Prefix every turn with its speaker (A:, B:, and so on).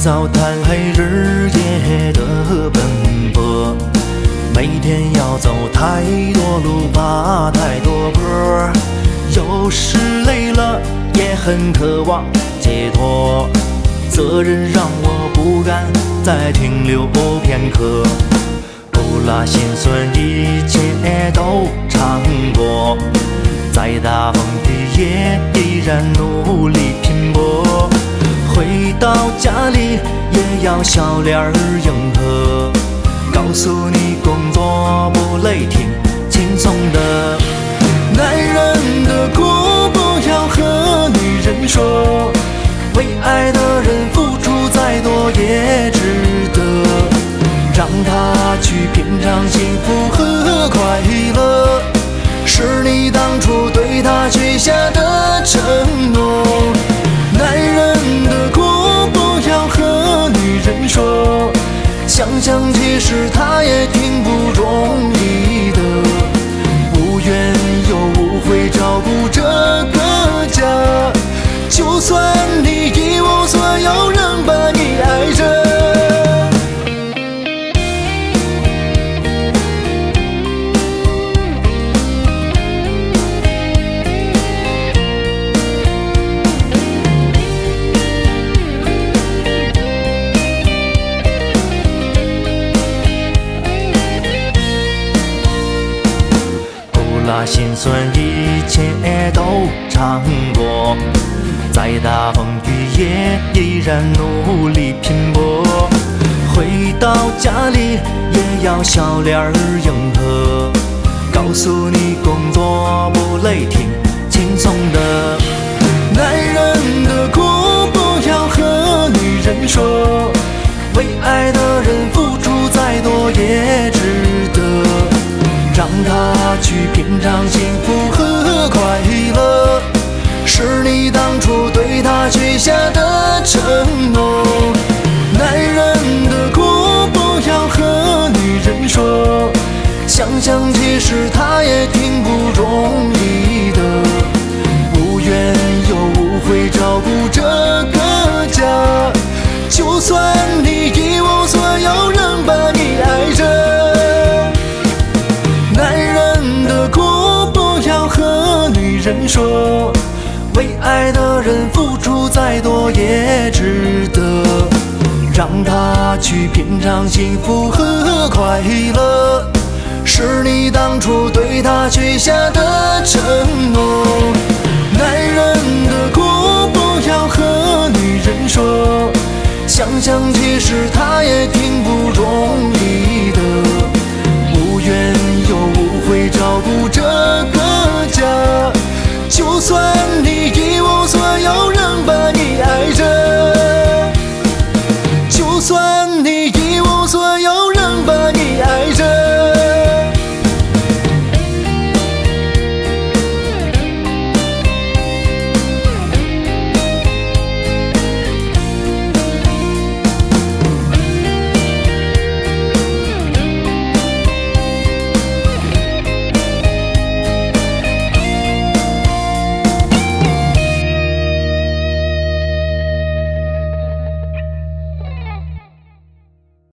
A: 早贪黑，日夜的奔波，每天要走太多路，爬太多坡，有时累了，也很渴望解脱。责任让我不敢再停留片刻，苦辣辛酸一切都尝过，再大风雨也依然努力拼搏。回到家里也要笑脸迎合，告诉你工作不累，挺轻松的。男人的苦不要和女人说，为爱的人付出再多也值得，让他去品尝幸福和快乐，是你当初对他许下的承诺。男人的苦不要和女人说，想想其实他也挺不容易的，无怨又无悔照顾这个家，就算你一无所有，仍把你爱着。辛酸一切都尝过，再大风雨也依然努力拼搏。回到家里也要笑脸迎合，告诉你工作不累，挺轻松的。男人的苦不要和女人说，为爱的人付出再多也值得，让他去品尝幸福和快乐，是你当初对他许下的承诺。男人的苦不要和女人说，想想其实他也挺不容易的，无怨又无悔照顾这个家，就算你一无所有，仍把你爱着。人说，为爱的人付出再多也值得，让他去品尝幸福和快乐，是你当初对他许下的承诺。男人的苦不要和女人说，想想